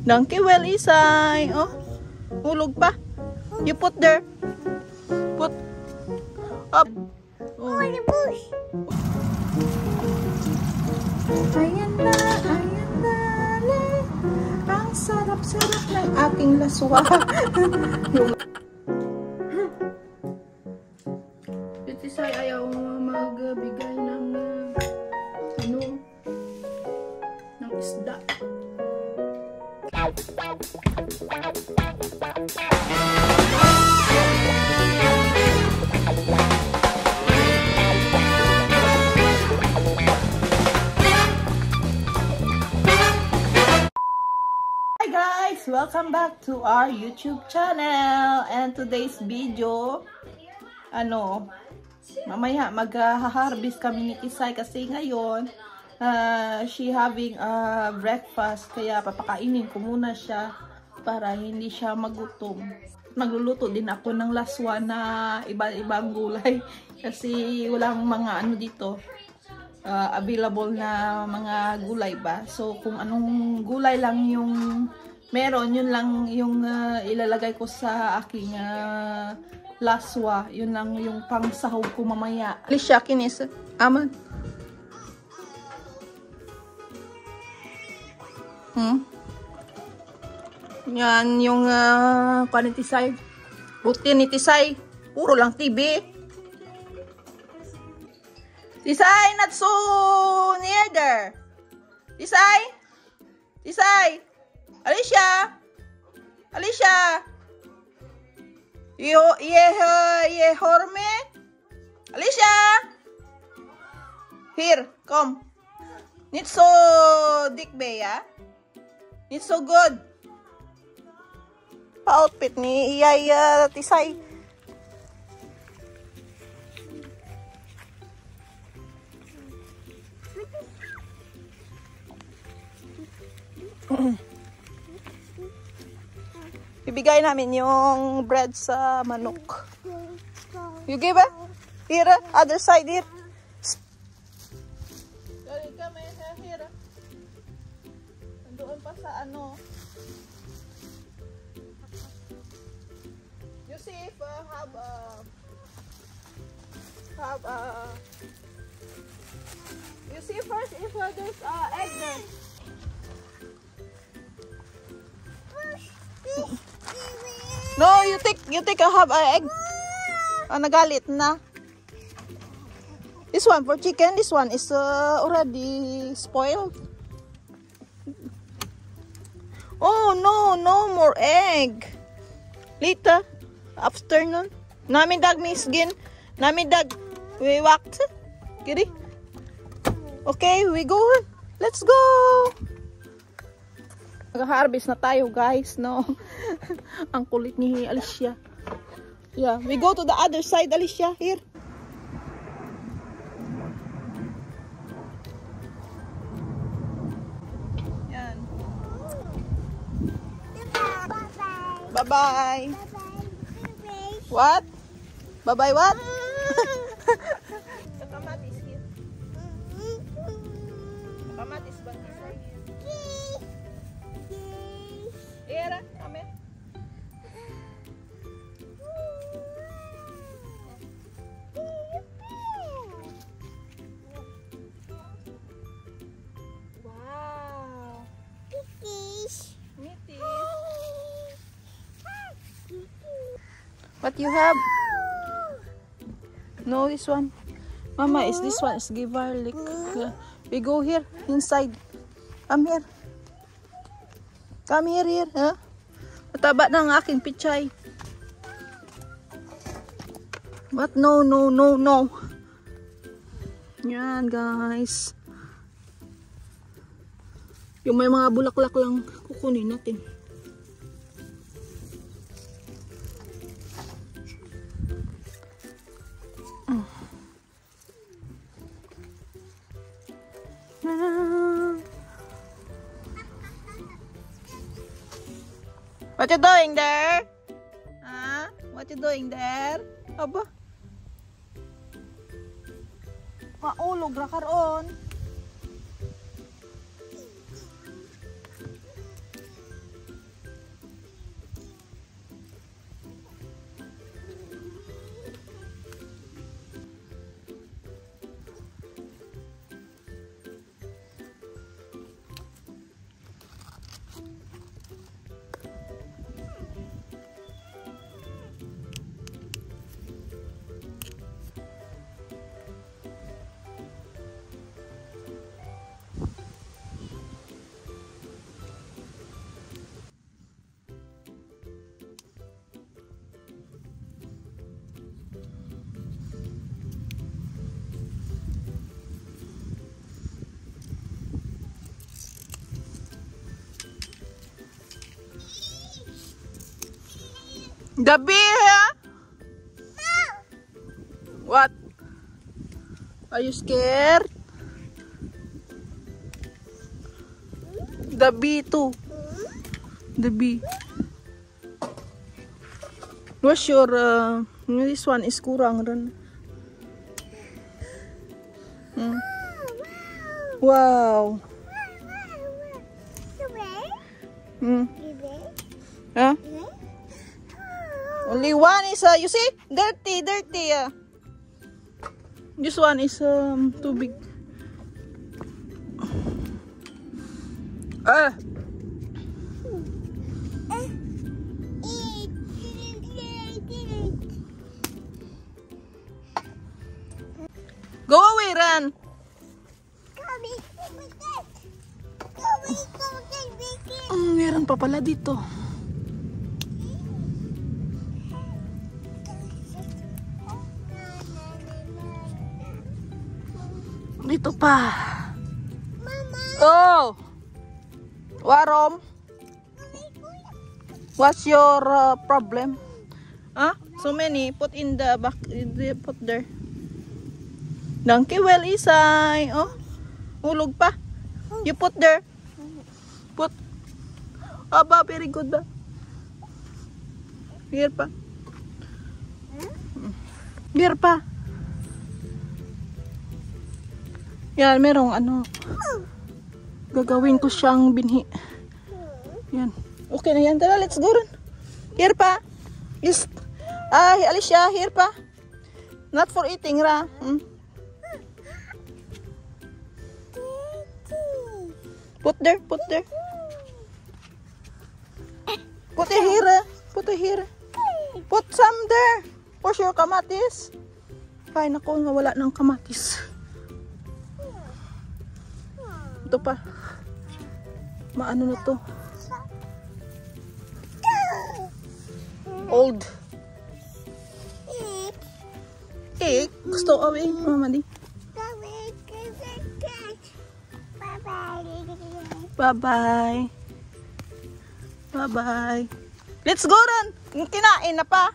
Donkey well, Isay. Oh, hulog pa. You put there. Put up. Oh, the bush. Ayan na. Ang sarap-sarap ng aking laswa. Isay ayaw magbigay ng ng isda. Hi guys, welcome back to our YouTube channel, and today's video, mamaya mag-harvest kami ni Isay kasi ngayon she having a breakfast, kaya papakainin ko muna siya para hindi siya magutom. Magluluto din ako ng laswa na iba-ibang gulay kasi walang mga dito available na mga gulay ba. So kung anong gulay lang yung meron, yun lang yung ilalagay ko sa aking laswa. Yun lang yung pang sahog ko mamaya. Alicia, kinis. Aman. Yan yung ni Tisay. Buti ni Tisay. Puro lang TV. Tisay, not so near there. Tisay. Tisay. Alicia. Alicia. Ye horme. Alicia. Here, come. Not so dick bay, ya. Not so good. Pa-outfit ni Iyay Tisay. Ibigay namin yung bread sa manok. You give it? Here, other side here. Come here. Andoon pa sa You see if you see first if there's egg there. No, you take a half egg. Nagalit na. This one for chicken. This one is already spoiled. Oh no more egg. Later, afternoon. Nami dag misgin. Nami dag we walked. Kiri. Okay, we go. Let's go. Mag-harvest na tayo, guys, no? Ang kulit ni Alicia. Yeah, we go to the other side, Alicia. Here. Yan. Bye-bye. What? Bye-bye what? Kamatis here. Kamatis bang here? Era, amen. Wow. Mitis. What you have? No, this one. Mama, is this one is give garlic. We go here inside. Come here. Come here, huh? Mataba na ang aking pichay. But no. Yan, guys. Yung may mga bulaklak lang kukunin natin. What you doing there? Huh? What you doing there? Aba? Maulog ra karon. The bear? What? Are you scared? The bee too. The bee. What's your this one is kurang rin. Wow. Huh? Only one is you see dirty. This one is too big. Go away, Ran. Meron pa pala dito. Dito pa. Oh. Warom. What's your problem? Huh? So many. Put in the back. Put there. Donkey well, Isay. Oh. Hulog pa. You put there. Put. Aba, very good ba? Here pa. Here pa. Yan, merong ano. Gagawin ko siyang binhi. Yan. Okay na yan. Tara, let's go rin. Here pa. Is, Alicia, here pa. Not for eating, ra. Put there, put there. Put it here. Put it here. Put some there. Where's your kamatis? Ay, naku, nawala ng kamatis. Ito pa. Maano na to? Old. Egg. Gusto ko mama di. Bye-bye. Bye-bye. Let's go run. Kinain na pa.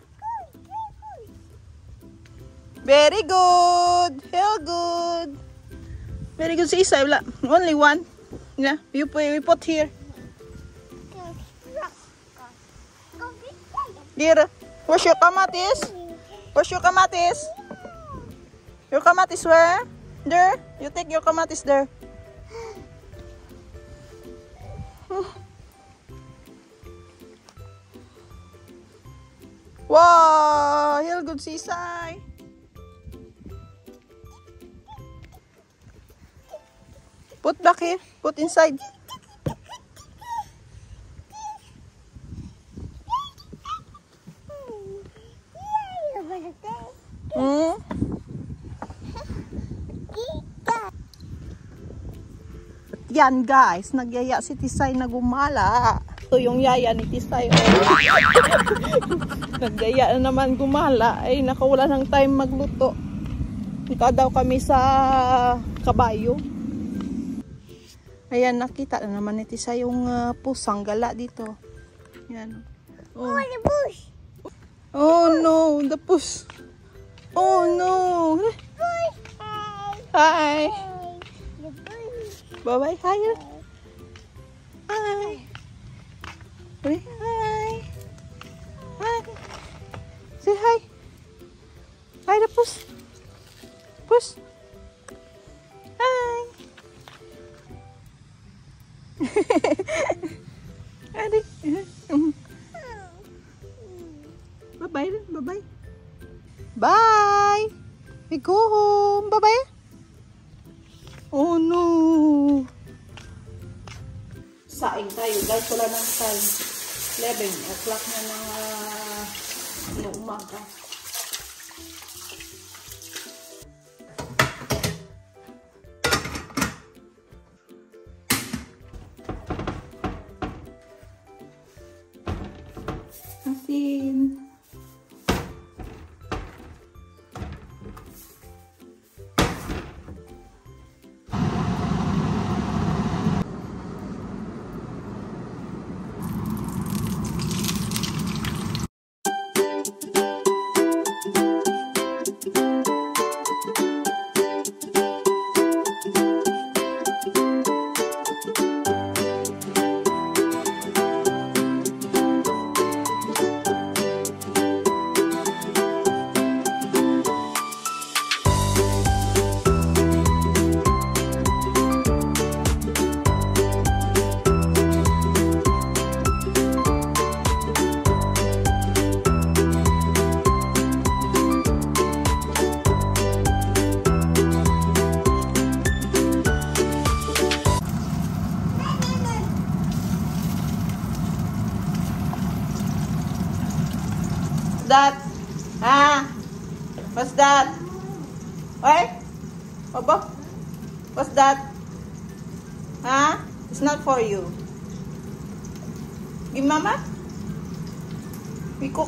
Very good. Hell good. Very good si Isay. Only one. Yeah, we put here. Here. Where's your kamatis? Where's your kamatis? Your kamatis where? There. You take your kamatis there. Wow, hell good si Isay. Put back here. Put inside. Yan guys, nagyaya si Tisay na gumala. Ito yung yaya ni Tisay. Nagyaya na naman gumala. Ay, nakawala ng time magluto. Ika daw kami sa kabayo. Ayan, nakita na naman ni Tisay yung pusang gala dito. Yan. Oh, the push. Oh no, the push. Oh no. Hi. Bye-bye. Hi. Hi. Hi. Hi. Say hi. Hi, the push. Push. Hi. Adik. Bye-bye. Bye-bye. Bye. We go home. Bye-bye. Oh no. Saing tayo guys. Wala ng time. 11 o'clock na ng umaga. Asin. What's that? What? Opo? What's that? Huh? It's not for you. Give mama? We cook.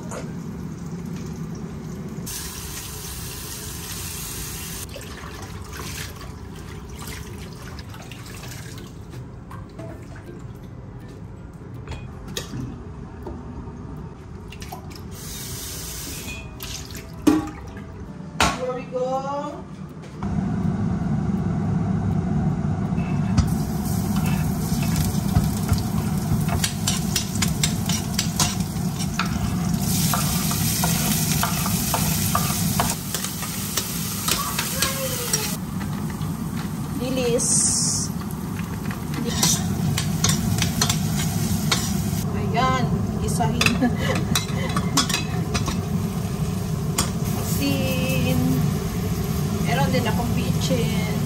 Here we go. Dilis. Ayan, isahin. Asin. Meron din akong bitchin.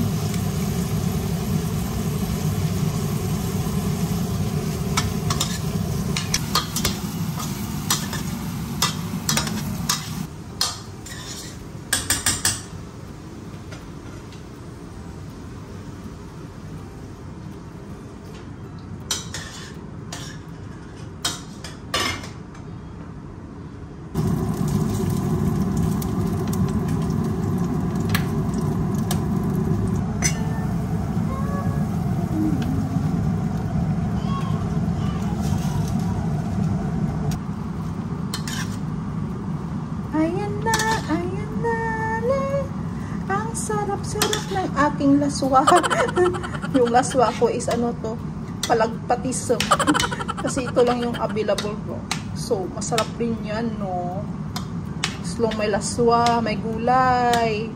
Ayan na, la. Ang sarap-sarap ng aking laswa. Yung laswa ko is ano to, palagpatis. Kasi ito lang yung available ko. So, masarap din yan, no? Long may laswa, may gulay.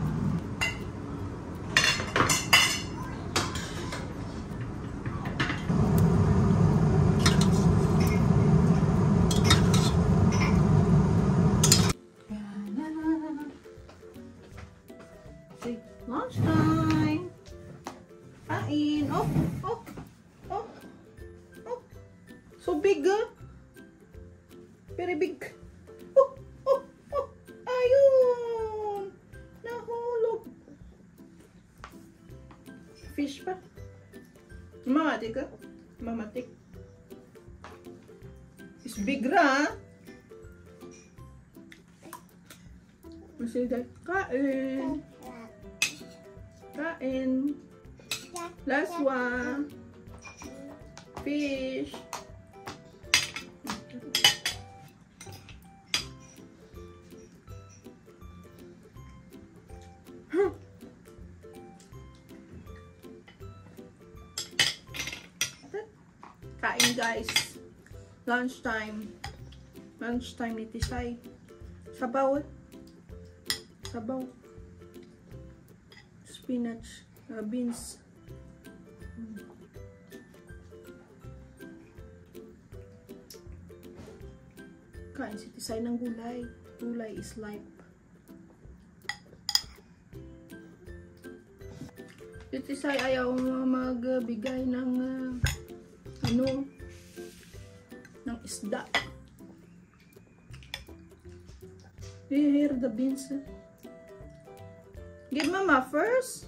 Lunch time. Kain. Oh. So big, ah. Very big. Ayun. Nahulog. Fish pa. Mamatik, ah. Mamatik. It's big, ra. Masih dahil. Kain. Kain. Laswa. Fish. Kain guys. Lunchtime. Lunchtime ni Tisay. Sabaw. Sabaw. Spinach, beans. Kain si Tisay ng gulay. Gulay is life. Si Tisay ayaw magbigay ng ano, ng isda. Here the beans. Give mama first.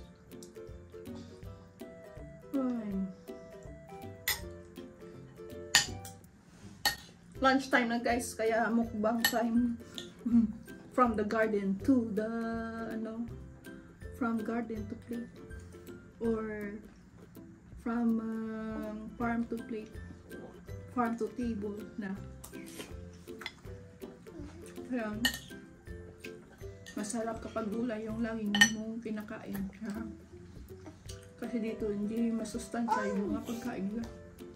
Lunchtime na guys, kaya mukbang time. From the garden to the from garden to plate, or from farm to plate, farm to table na. Ayan. Masarap kapag gulay yung laging mong pinakain. Kasi dito hindi masustansya yung mga pagkain nila.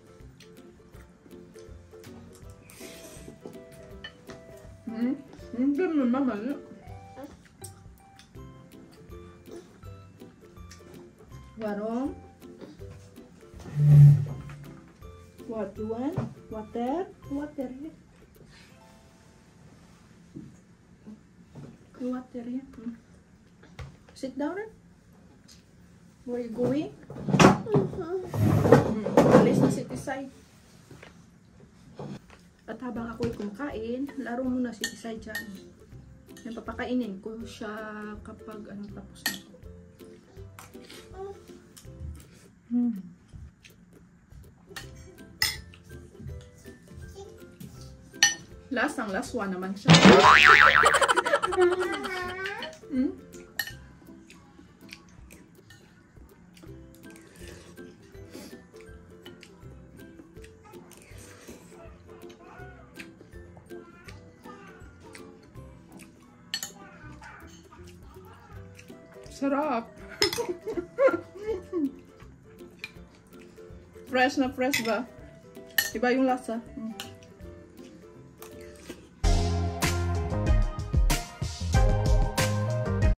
Hindi mo mamaya. Warong. What you want? Water? Water. Water, yeah. Sit down. Where you going? Alis na si Tisay. At habang ako'y kumakain, laro muna si Tisay dyan. Yan, papakainin ko siya kapag ano, tapos na ko. Lasang laswa naman siya. Sarap. Fresh na fresh ba? Iba yung lasa.